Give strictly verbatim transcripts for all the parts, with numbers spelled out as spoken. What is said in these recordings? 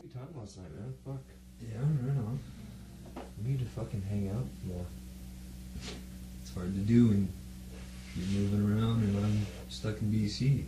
Good time last night, man. Fuck. Yeah, right on. We need to fucking hang out more. It's hard to do when you're moving around and I'm stuck in B C.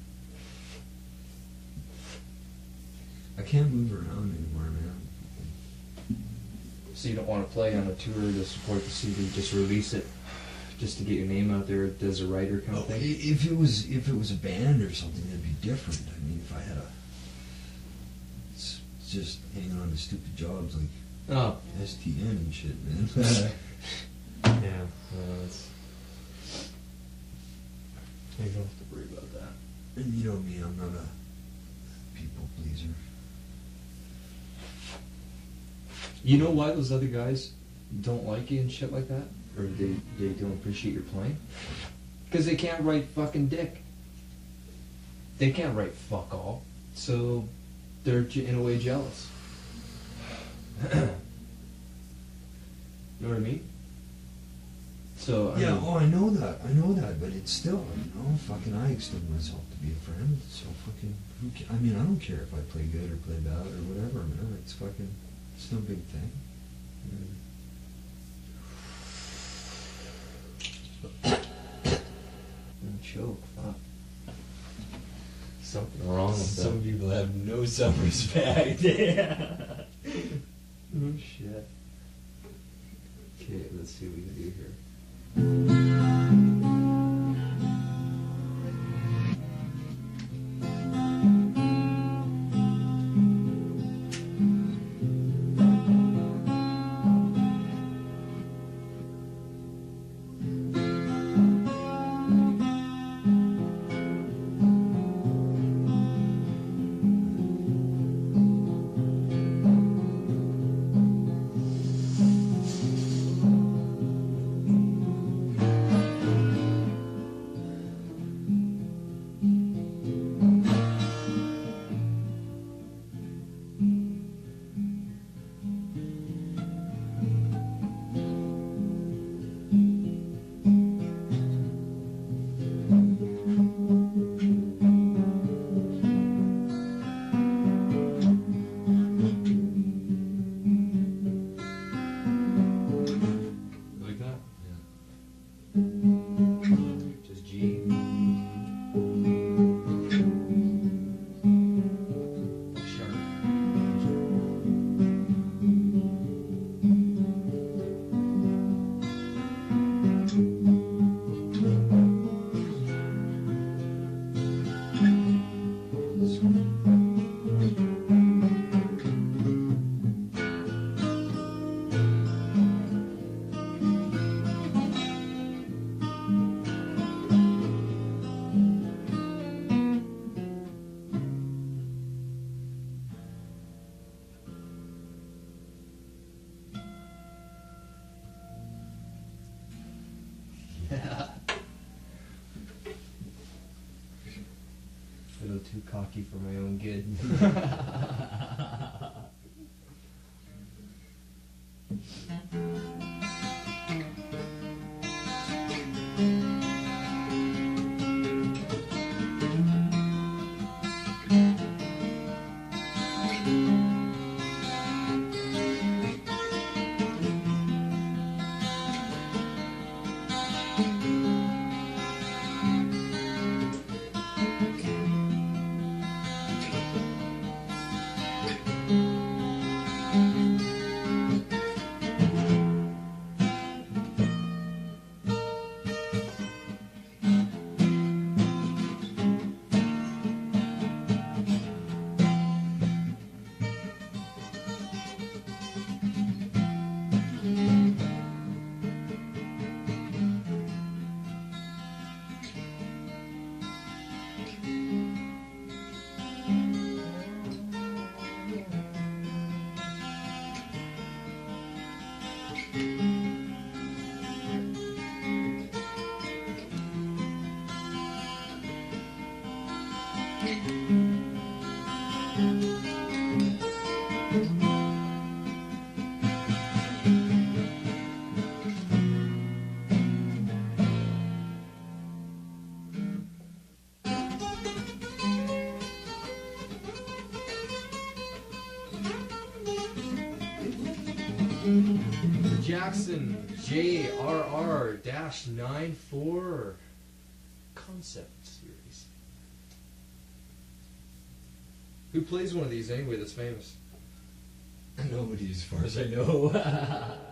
I can't move around anymore, man. So you don't want to play on a tour to support the C D, just release it, just to get your name out there as a writer kind Oh, of thing? if it was if it was a band or something, that'd be different. I mean, if I had a, it's just hanging on to stupid jobs like Oh. S T N and shit, man. Yeah, well, that's... You don't have to worry about that. And you know me, I'm not a people pleaser. You know why those other guys don't like you and shit like that? Or they, they don't appreciate your playing? Because they can't write fucking dick. They can't write fuck all. So they're je- in a way jealous. You know what I mean? So, I Yeah, mean, oh, I know that, I know that, but it's still, you know, fucking I extend myself to be a friend, so fucking, who ca- I mean, I don't care if I play good or play bad or whatever, man, it's fucking, it's no big thing. Mm. Choke, fuck. Something wrong with that. Some people have no self-respect. Yeah. Oh shit. Okay, let's see what we can do here. Like that? Just G. Sharp. Yeah. A little too cocky for my own good. The Jackson J R R ninety-four concept series. Who plays one of these anyway that's famous? Nobody, as far as I know.